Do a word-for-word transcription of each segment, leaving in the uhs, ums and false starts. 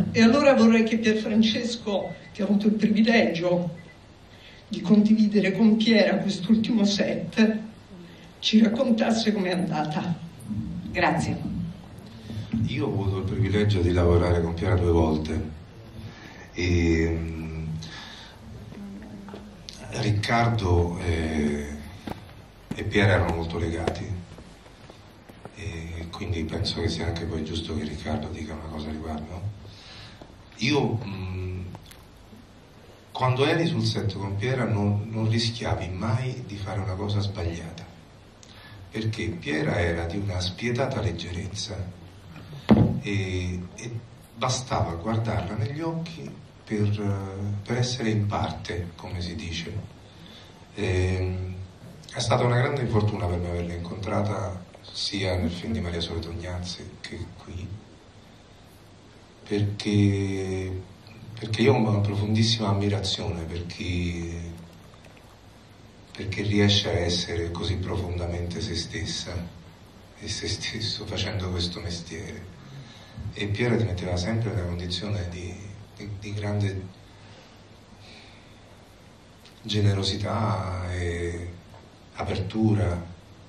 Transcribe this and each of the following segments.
E allora vorrei che Pierfrancesco, che ha avuto il privilegio di condividere con Piera quest'ultimo set, ci raccontasse com'è andata. Grazie. Io ho avuto il privilegio di lavorare con Piera due volte e Riccardo e, e Piera erano molto legati e quindi penso che sia anche poi giusto che Riccardo dica una cosa a riguardo. Io mh, quando eri sul set con Piera non, non rischiavi mai di fare una cosa sbagliata, perché Piera era di una spietata leggerezza e, e bastava guardarla negli occhi per, per essere in parte, come si dice. E, è stata una grande fortuna per me averla incontrata sia nel film di Maria Sole Tognazzi che qui, perché, perché io ho una profondissima ammirazione per chi, per chi riesce a essere così profondamente se stessa e se stesso facendo questo mestiere. E Piera ti metteva sempre nella condizione di, di, di grande generosità e apertura,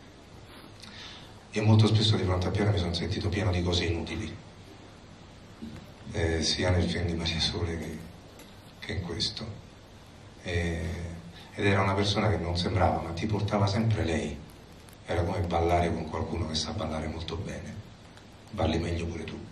e molto spesso di fronte a Piera mi sono sentito pieno di cose inutili, eh, sia nel film di Maria Sole che, che in questo, e, ed era una persona che non sembrava, ma ti portava sempre lei. Era come ballare con qualcuno che sa ballare molto bene, balli meglio pure tu.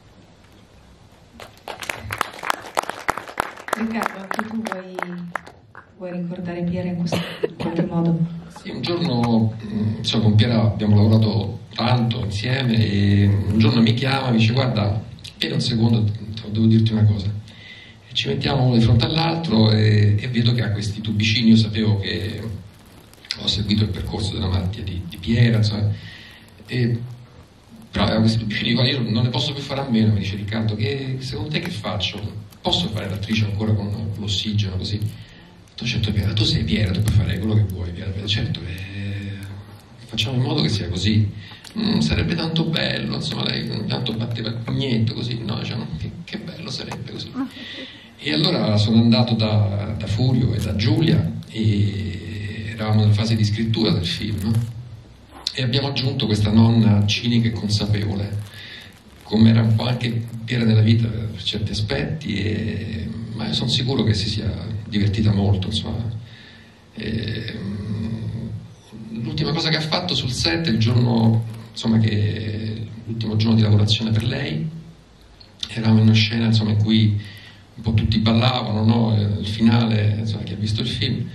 Riccardo, anche tu vuoi, vuoi ricordare Piera in, questo, in qualche modo? Sì, un giorno, insomma, con Piera abbiamo lavorato tanto insieme e un giorno mi chiama e mi dice: guarda, Piera, un secondo, devo dirti una cosa. E ci mettiamo uno di fronte all'altro e, e vedo che ha questi tubicini. Io sapevo che ho seguito il percorso della malattia di, di Piera, insomma, e, però aveva questi tubicini, io non ne posso più fare a meno. Mi dice: Riccardo, che, secondo te che faccio? Posso fare l'attrice ancora con l'ossigeno così? Tu, certo, Piera, tu sei Piera, tu puoi fare quello che vuoi, Piera. Certo, eh, facciamo in modo che sia così. Mm, sarebbe tanto bello, insomma, lei tanto batteva il pugnetto così, no? Diciamo, che, che bello sarebbe così. E allora sono andato da, da Furio e da Giulia e eravamo nella fase di scrittura del film, no? E abbiamo aggiunto questa nonna cinica e consapevole, come era un po' anche Piera nella vita per certi aspetti, e, ma io sono sicuro che si sia divertita molto, insomma. E, l'ultima cosa che ha fatto sul set, il giorno, insomma, che l'ultimo giorno di lavorazione per lei, eravamo in una scena, insomma, in cui un po' tutti ballavano, no? Il finale, insomma, chi ha visto il film,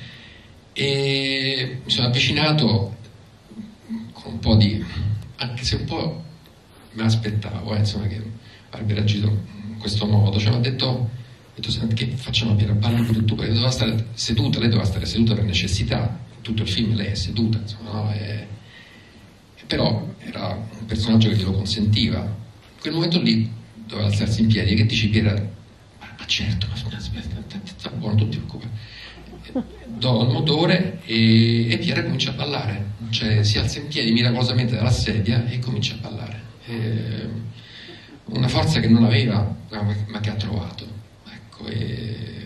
e mi sono avvicinato con un po' di, anche se un po' me l'aspettavo, eh, insomma, che avrebbe reagito in questo modo. Cioè, mi ha detto, ho detto: senti, che facciamo, Piera, balli pure tu, perché doveva stare seduta, lei doveva stare seduta per necessità, in tutto il film lei è seduta, insomma, no? E, e però era un personaggio che glielo consentiva. In quel momento lì doveva alzarsi in piedi. Che dici, Piera? Ma, ma certo, ma aspetta, sta buono, non ti preoccupare. Do il motore e, e Piera comincia a ballare, cioè si alza in piedi miracolosamente dalla sedia e comincia a ballare. E, una forza che non aveva, ma che ha trovato, ecco. E